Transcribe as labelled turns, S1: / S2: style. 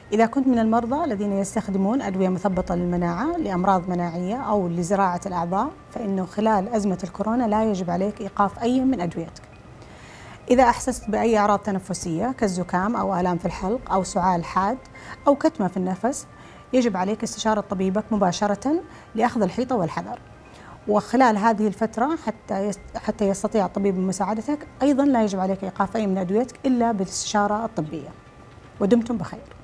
S1: إذا كنت من المرضى الذين يستخدمون أدوية مثبطة للمناعة لأمراض مناعية أو لزراعة الأعضاء، فإنه خلال أزمة الكورونا لا يجب عليك إيقاف أي من أدويتك. إذا أحسست بأي أعراض تنفسية كالزكام أو آلام في الحلق أو سعال حاد أو كتمة في النفس، يجب عليك استشارة طبيبك مباشرة لأخذ الحيطة والحذر. وخلال هذه الفترة حتى يستطيع الطبيب مساعدتك، أيضا لا يجب عليك إيقاف أي من أدويتك إلا بالاستشارة الطبية. ودمتم بخير.